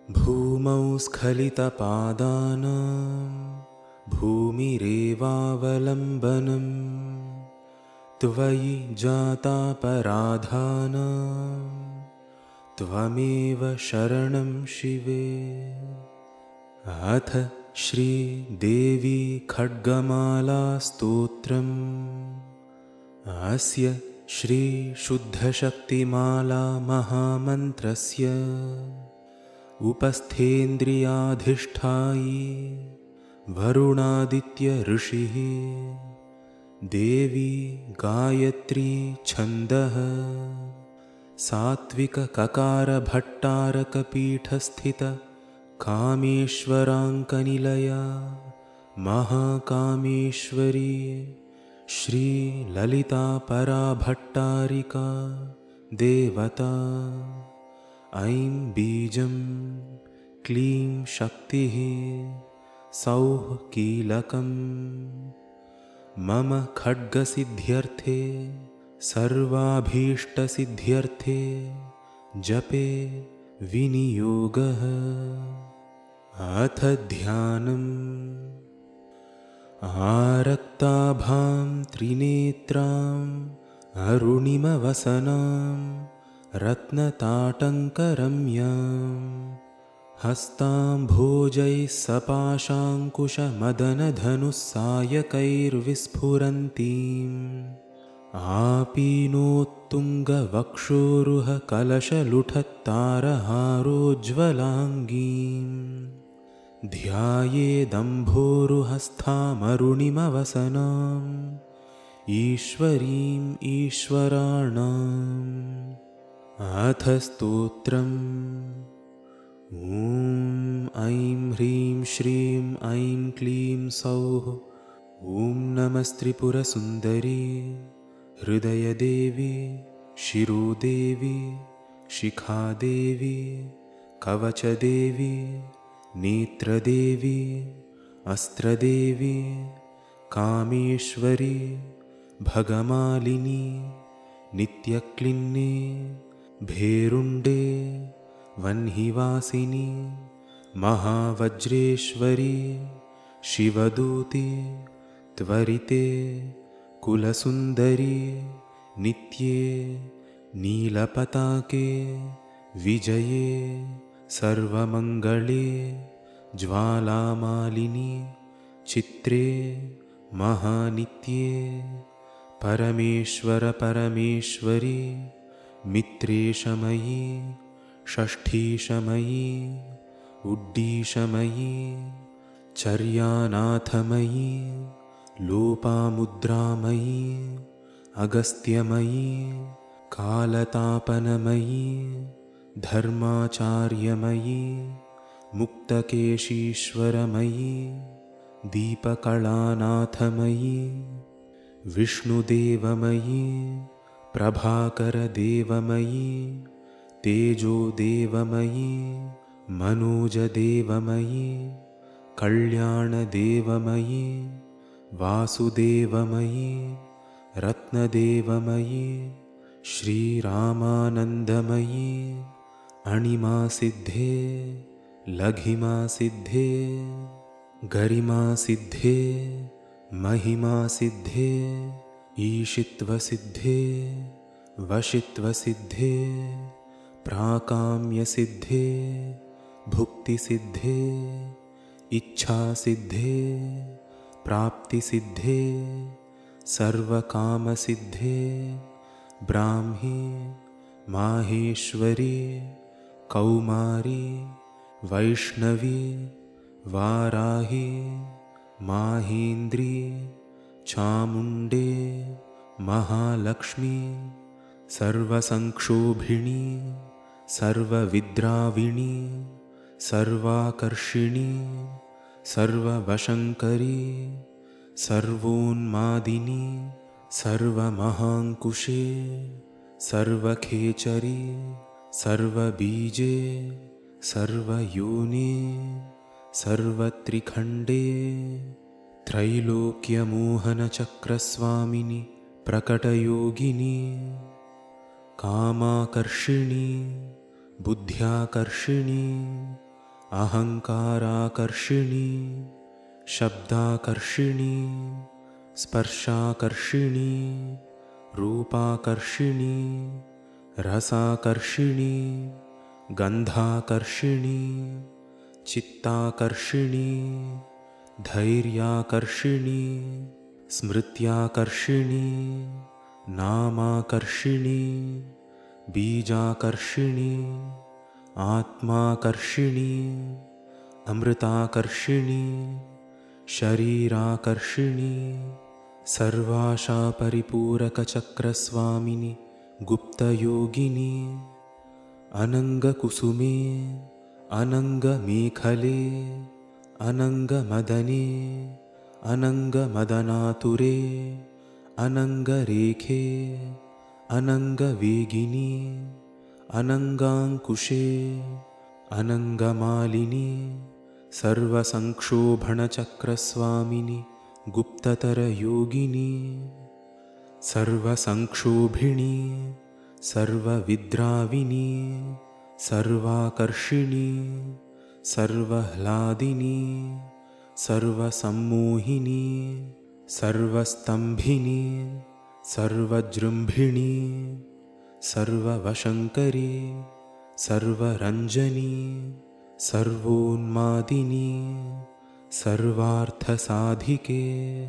भूमौ स्खलितपादानां भूमिरेवावलम्बनम् त्वयि जातापराधानां त्वमेव शरणं शिवे। अथ श्रीदेवी खड्गमाला स्तोत्रम्। अस्य श्रीशुद्धशक्तिमाला महामन्त्रस्य उपस्थेन्द्रियाधिष्ठायी वरुणादित्य ऋषिः देवी गायत्री छन्दः सात्विकककारभट्टारकपीठस्थित कामेश्वराङ्कनिलया महाकामेश्वरी श्रीललितापराभट्टारिका देवता। ऐं बीजं क्लीं शक्तिः सौः कीलकम्। मम खड्गसिद्ध्यर्थे सर्वाभीष्टसिद्ध्यर्थे जपे विनियोगः। अथ ध्यानम्। आरक्ताभां त्रिनेत्राम् अरुणिमवसनां रत्नताटङ्करम्यां हस्ताम्भोजैः सपाशाङ्कुशमदनधनुस्सायकैर्विस्फुरन्तीम् आपीनोत्तुङ्गवक्षोरुहकलशलुठत्तारहारोज्ज्वलाङ्गीम् ध्यायेदम्भोरुहस्थामरुणिमवसनाम् ईश्वरीम् ईश्वराणाम्। अथ स्तोत्रम्। ॐ ऐं ह्रीं श्रीं ऐं क्लीं सौः। ॐ नमस्त्रिपुरसुन्दरी हृदयदेवी शिरोदेवी शिखादेवी कवचदेवी नेत्रदेवी अस्त्रदेवी कामेश्वरी भगमालिनी नित्यक्लिन्ने भेरुण्डे वह्निवासिनी महावज्रेश्वरी शिवदूती त्वरिते कुलसुन्दरी नित्ये नीलपताके विजये सर्वमङ्गले ज्वालामालिनी चित्रे महानित्ये परमेश्वरपरमेश्वरी मित्रेशमयी षष्ठीशमयी उड्डीशमयी चर्यानाथमयी लोपामुद्रामयी अगस्त्यमयी कालतापनमयी धर्माचार्यमयी मुक्तकेशीश्वरमयी दीपकलानाथमयी विष्णुदेवमयी प्रभाकरदेवमयी तेजोदेवमयी मनोजदेवमयी कल्याणदेवमयी वासुदेवमयी रत्नदेवमयी श्रीरामानन्दमयी अणिमासिद्धे लघिमासिद्धे गरिमासिद्धे महिमासिद्धे ईशित्वसिद्धे वशित्वसिद्धे प्राकाम्यसिद्धे भुक्तिसिद्धे इच्छासिद्धे प्राप्तिसिद्धे सर्वकामसिद्धे ब्राह्मी माहेश्वरी कौमारी वैष्णवी वाराही माहेन्द्री चामुण्डे महालक्ष्मी सर्वसंक्षोभिणी सर्वविद्राविणी सर्वाकर्षिणी सर्ववशङ्करी सर्वोन्मादिनी सर्वमहाङ्कुशे सर्वखेचरी सर्वबीजे सर्वयोने सर्वत्रिखण्डे त्रैलोक्यमोहनचक्रस्वामिनि प्रकटयोगिनी कामाकर्षिणी बुद्ध्याकर्षिणी अहङ्काराकर्षिणी शब्दाकर्षिणी स्पर्शाकर्षिणी रूपाकर्षिणी रसाकर्षिणी गन्धाकर्षिणी चित्ताकर्षिणी धैर्याकर्षिणी स्मृत्याकर्षिणी नामाकर्षिणी बीजाकर्षिणी आत्माकर्षिणी अमृताकर्षिणी शरीराकर्षिणी सर्वाशा परिपूरकचक्रस्वामिनि गुप्तयोगिनी अनङ्गकुसुमे अनङ्गमेखले अनङ्गमदने अनङ्गमदनातुरे अनङ्गरेखे अनङ्गवेगिनी अनङ्गाङ्कुशे अनङ्गमालिनी सर्वसंक्षोभणचक्रस्वामिनि गुप्ततरयोगिनी सर्वसंक्षोभिणी सर्वविद्राविनी सर्वाकर्षिणी सर्वह्लादिनी सर्वसम्मोहिनी सर्वस्तम्भिनी सर्वजृम्भिणी सर्ववशङ्करी सर्वरञ्जनी सर्वोन्मादिनी सर्वार्थसाधिके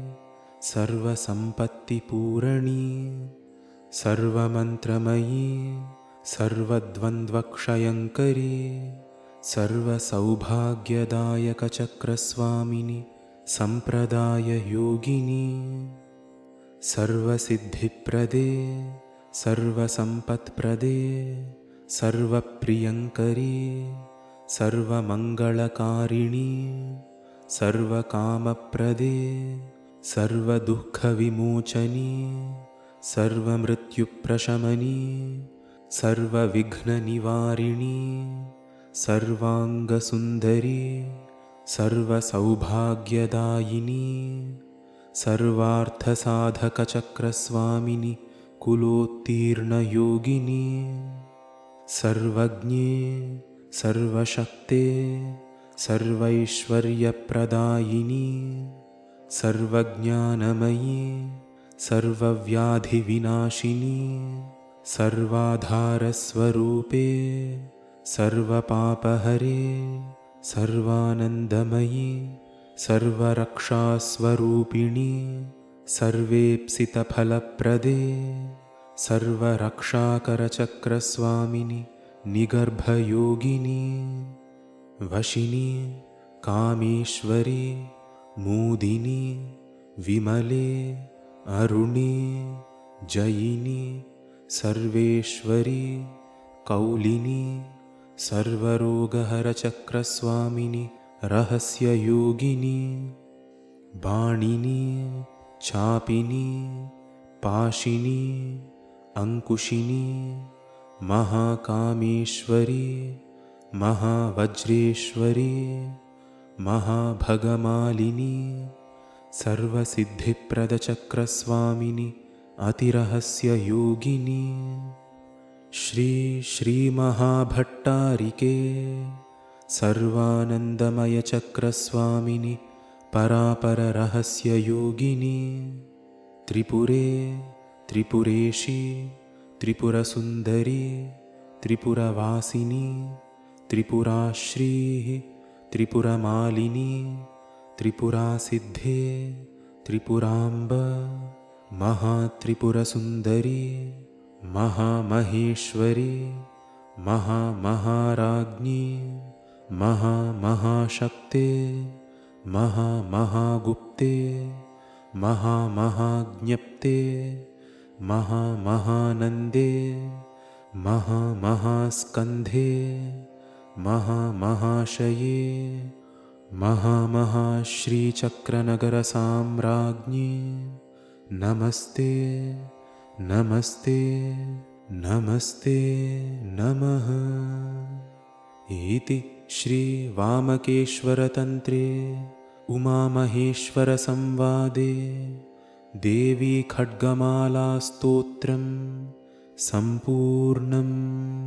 सर्वसम्पत्तिपूरणी सर्वमन्त्रमयी सर्वद्वन्द्वक्षयङ्करी सर्वसौभाग्यदायकचक्रस्वामिनि सम्प्रदाययोगिनी सर्वसिद्धिप्रदे सर्वसम्पत्प्रदे सर्वप्रियङ्करी सर्वमङ्गलकारिणी सर्वकामप्रदे सर्वदुःखविमोचनी सर्वमृत्युप्रशमनी सर्वविघ्ननिवारिणी सर्वाङ्गसुन्दरी सर्वसौभाग्यदायिनी सर्वार्थसाधकचक्रस्वामिनि कुलोत्तीर्णयोगिनी सर्वज्ञे सर्वशक्ते सर्वैश्वर्यप्रदायिनी सर्वज्ञानमयी सर्वव्याधिविनाशिनी सर्वाधारस्वरूपे सर्वपापहरे सर्वानन्दमयी सर्वरक्षास्वरूपिणी सर्वेप्सितफलप्रदे सर्वरक्षाकरचक्रस्वामिनि निगर्भयोगिनी वशिनी कामेश्वरी मोदिनी विमले अरुणे जयिनी सर्वेश्वरी कौलिनी सर्वरोगहरचक्रस्वामिनि रहस्ययोगिनी बाणिनी चापिनी पाशिनी अंकुशिनी महाकामेश्वरी महावज्रेश्वरी महाभगमालिनी सर्वसिद्धिप्रदचक्रस्वामिनि अतिरहस्ययोगिनी श्री श्रीमहाभट्टारिके सर्वानन्दमयचक्रस्वामिनि परापररहस्ययोगिनी त्रिपुरे त्रिपुरेशी त्रिपुरसुन्दरी त्रिपुरवासिनी त्रिपुराश्रीः त्रिपुरमालिनी त्रिपुरासिद्धे त्रिपुराम्ब महात्रिपुरसुन्दरी महामहेश्वरी महामहाराज्ञी महामहाशक्ते महामहागुप्ते महामहाज्ञप्ते महामहानन्दे महामहास्कन्धे महामहाशये महामहाश्रीचक्रनगरसाम्राज्ञी नमस्ते नमस्ते नमस्ते नमः। इति श्रीवामकेश्वरतन्त्रे उमामहेश्वरसंवादे देवी खड्गमालास्तोत्रं सम्पूर्णम्।